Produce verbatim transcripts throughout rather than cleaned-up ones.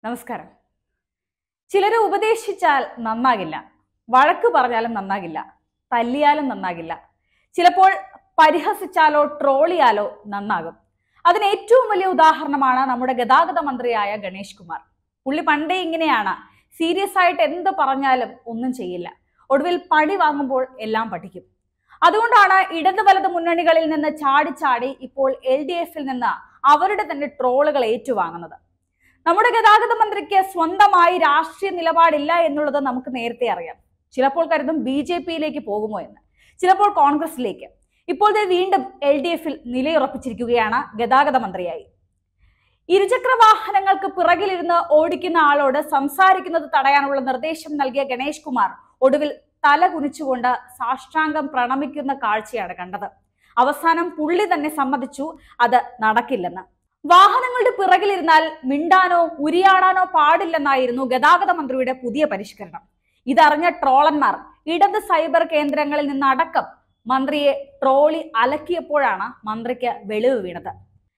നമസ്കാരം. ചിലരെ ഉപദേശിച്ചാൽ നന്നാകില്ല, വഴക്ക് പറഞ്ഞാലും നന്നാകില്ല, തല്ലിയാലും നന്നാകില്ല, ചിലപ്പോൾ പരിഹസിച്ചാലോ ട്രോളിയാലോ നന്നാകും. അതിന് ഏറ്റവും വലിയ ഉദാഹരണമാണ് നമ്മുടെ ഗതാഗത മന്ത്രിയായ ഗണേഷ് കുമാർ. പുള്ളി പണ്ടേ ഇങ്ങനെയാണ്, സീരിയസ് ആയിട്ട് എന്ത് പറഞ്ഞാലും ഒന്നും ചെയ്യില്ല, ഒടുവിൽ പണി വാങ്ങുമ്പോൾ എല്ലാം പഠിക്കും. അതുകൊണ്ടാണ് ഇടത് വലത് മുന്നണികളിൽ നിന്ന് ചാടി ചാടി ഇപ്പോൾ എൽ ഡി എഫിൽ നിന്ന് അവരുടെ തന്നെ ട്രോളുകൾ ഏറ്റുവാങ്ങുന്നത്. നമ്മുടെ ഗതാഗത മന്ത്രിക്ക് സ്വന്തമായി രാഷ്ട്രീയ നിലപാടില്ല എന്നുള്ളത് നമുക്ക് നേരത്തെ അറിയാം. ചിലപ്പോൾ കരുതും ബി ജെ പിയിലേക്ക് പോകുമോ എന്ന്, ചിലപ്പോൾ കോൺഗ്രസിലേക്ക്. ഇപ്പോൾ വീണ്ടും എൽ ഡി എഫിൽ നിലയുറപ്പിച്ചിരിക്കുകയാണ് ഗതാഗത മന്ത്രിയായി. ഇരുചക്ര വാഹനങ്ങൾക്ക് പിറകിലിരുന്ന് ഓടിക്കുന്ന ആളോട് സംസാരിക്കുന്നത് തടയാനുള്ള നിർദ്ദേശം നൽകിയ ഗണേഷ് കുമാർ ഒടുവിൽ തല കുനിച്ചുകൊണ്ട് സാഷ്ടാംഗം പ്രണമിക്കുന്ന കാഴ്ചയാണ് കണ്ടത്. അവസാനം പുള്ളി തന്നെ സമ്മതിച്ചു അത് നടക്കില്ലെന്ന്. വാഹനങ്ങളുടെ പിറകിലിരുന്നാൽ മിണ്ടാനോ ഉരിയാടാനോ പാടില്ലെന്നായിരുന്നു ഗതാഗത മന്ത്രിയുടെ പുതിയ പരിഷ്കരണം. ഇതറിഞ്ഞ ട്രോളന്മാർ ഇടത് സൈബർ കേന്ദ്രങ്ങളിൽ നിന്നടക്കം മന്ത്രിയെ ട്രോളി അലക്കിയപ്പോഴാണ് മന്ത്രിക്ക് വെളിവ് വീണത്.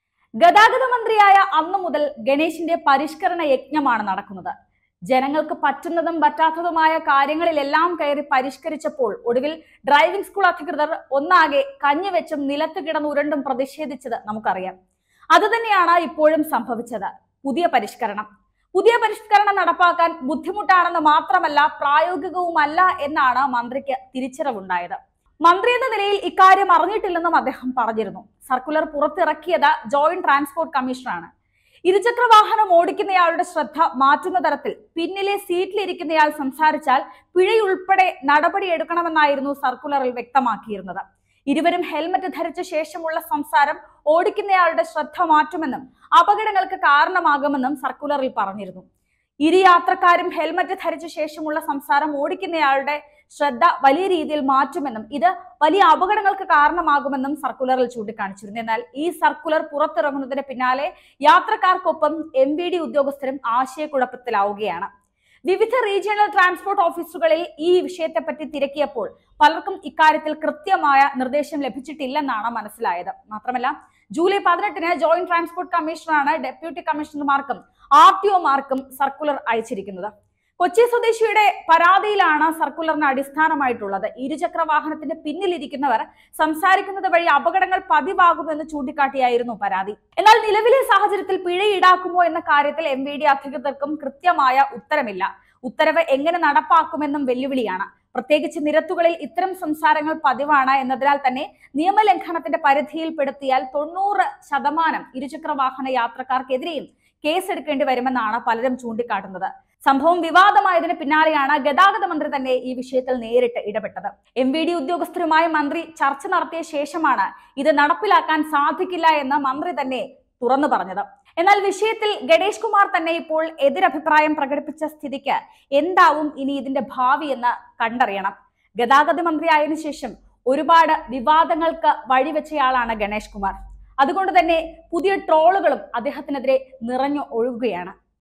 ഗതാഗത മന്ത്രിയായ അന്നു മുതൽ ഗണേശിന്റെ പരിഷ്കരണ യജ്ഞമാണ് നടക്കുന്നത്. ജനങ്ങൾക്ക് പറ്റുന്നതും പറ്റാത്തതുമായ കാര്യങ്ങളിലെല്ലാം കയറി പരിഷ്കരിച്ചപ്പോൾ ഒടുവിൽ ഡ്രൈവിംഗ് സ്കൂൾ അധികൃതർ ഒന്നാകെ കഞ്ഞിവെച്ചും നിലത്ത് കിടന്നുരുണ്ടും പ്രതിഷേധിച്ചത് നമുക്കറിയാം. അതുതന്നെയാണ് ഇപ്പോഴും സംഭവിച്ചത്. പുതിയ പരിഷ്കരണം പുതിയ പരിഷ്കരണം നടപ്പാക്കാൻ ബുദ്ധിമുട്ടാണെന്ന് മാത്രമല്ല പ്രായോഗികവുമല്ല എന്നാണ് മന്ത്രിക്ക് തിരിച്ചറിവുണ്ടായത്. മന്ത്രി എന്ന നിലയിൽ ഇക്കാര്യം അറിഞ്ഞിട്ടില്ലെന്നും അദ്ദേഹം പറഞ്ഞിരുന്നു. സർക്കുലർ പുറത്തിറക്കിയത് ജോയിന്റ് ട്രാൻസ്പോർട്ട് കമ്മീഷണറാണ്. ഇരുചക്ര വാഹനം ഓടിക്കുന്നയാളുടെ ശ്രദ്ധ മാറ്റുന്ന തരത്തിൽ പിന്നിലെ സീറ്റിലിരിക്കുന്നയാൾ സംസാരിച്ചാൽ പിഴയുൾപ്പെടെ നടപടിയെടുക്കണമെന്നായിരുന്നു സർക്കുലറിൽ വ്യക്തമാക്കിയിരുന്നത്. ഇരുവരും ഹെൽമറ്റ് ധരിച്ച ശേഷമുള്ള സംസാരം ഓടിക്കുന്നയാളുടെ ശ്രദ്ധ മാറ്റുമെന്നും അപകടങ്ങൾക്ക് കാരണമാകുമെന്നും സർക്കുലറിൽ പറഞ്ഞിരുന്നു. ഇരു യാത്രക്കാരും ഹെൽമറ്റ് ധരിച്ച ശേഷമുള്ള സംസാരം ഓടിക്കുന്നയാളുടെ ശ്രദ്ധ വലിയ രീതിയിൽ മാറ്റുമെന്നും ഇത് വലിയ അപകടങ്ങൾക്ക് കാരണമാകുമെന്നും സർക്കുലറിൽ ചൂണ്ടിക്കാണിച്ചിരുന്നു. എന്നാൽ ഈ സർക്കുലർ പുറത്തിറങ്ങുന്നതിന് പിന്നാലെ യാത്രക്കാർക്കൊപ്പം എം വി ഡി ഉദ്യോഗസ്ഥരും ആശയക്കുഴപ്പത്തിലാവുകയാണ്. വിവിധ റീജിയണൽ ട്രാൻസ്പോർട്ട് ഓഫീസുകളിൽ ഈ വിഷയത്തെപ്പറ്റി തിരക്കിയപ്പോൾ പലർക്കും ഇക്കാര്യത്തിൽ കൃത്യമായ നിർദ്ദേശം ലഭിച്ചിട്ടില്ലെന്നാണ് മനസ്സിലായത്. മാത്രമല്ല, ജൂലൈ പതിനെട്ടിന് ജോയിന്റ് ട്രാൻസ്പോർട്ട് കമ്മീഷണറാണ് ഡെപ്യൂട്ടി കമ്മീഷണർമാർക്കും ആർ ടി ഒമാർക്കും സർക്കുലർ അയച്ചിരിക്കുന്നത്. കൊച്ചി സ്വദേശിയുടെ പരാതിയിലാണ് സർക്കുലറിന് അടിസ്ഥാനമായിട്ടുള്ളത്. ഇരുചക്ര വാഹനത്തിന്റെ പിന്നിലിരിക്കുന്നവർ സംസാരിക്കുന്നത് വഴി അപകടങ്ങൾ പതിവാകുമെന്ന് ചൂണ്ടിക്കാട്ടിയായിരുന്നു പരാതി. എന്നാൽ നിലവിലെ സാഹചര്യത്തിൽ പിഴ ഈടാക്കുമോ എന്ന കാര്യത്തിൽ എം വി ഡി അധികൃതർക്കും കൃത്യമായ ഉത്തരമില്ല. ഉത്തരവ് എങ്ങനെ നടപ്പാക്കുമെന്നും വെല്ലുവിളിയാണ്. പ്രത്യേകിച്ച് നിരത്തുകളിൽ ഇത്തരം സംസാരങ്ങൾ പതിവാണ് എന്നതിനാൽ തന്നെ നിയമലംഘനത്തിന്റെ പരിധിയിൽപ്പെടുത്തിയാൽ തൊണ്ണൂറ് ശതമാനം ഇരുചക്ര വാഹന യാത്രക്കാർക്കെതിരെയും കേസെടുക്കേണ്ടി വരുമെന്നാണ് പലരും ചൂണ്ടിക്കാട്ടുന്നത്. സംഭവം വിവാദമായതിന് പിന്നാലെയാണ് ഗതാഗത മന്ത്രി തന്നെ ഈ വിഷയത്തിൽ നേരിട്ട് ഇടപെട്ടത്. എം വി ഡി ഉദ്യോഗസ്ഥരുമായി മന്ത്രി ചർച്ച നടത്തിയ ശേഷമാണ് ഇത് നടപ്പിലാക്കാൻ സാധിക്കില്ല എന്ന് മന്ത്രി തന്നെ തുറന്നു പറഞ്ഞത്. എന്നാൽ വിഷയത്തിൽ ഗണേഷ് കുമാർ തന്നെ ഇപ്പോൾ എതിരഭിപ്രായം പ്രകടിപ്പിച്ച സ്ഥിതിക്ക് എന്താവും ഇനി ഇതിന്റെ ഭാവി എന്ന് കണ്ടറിയണം. ഗതാഗത മന്ത്രിയായതിനു ശേഷം ഒരുപാട് വിവാദങ്ങൾക്ക് വഴിവെച്ചയാളാണ് ഗണേഷ് കുമാർ. അതുകൊണ്ട് തന്നെ പുതിയ ട്രോളുകളും അദ്ദേഹത്തിനെതിരെ നിറഞ്ഞു ഒഴുകുകയാണ്.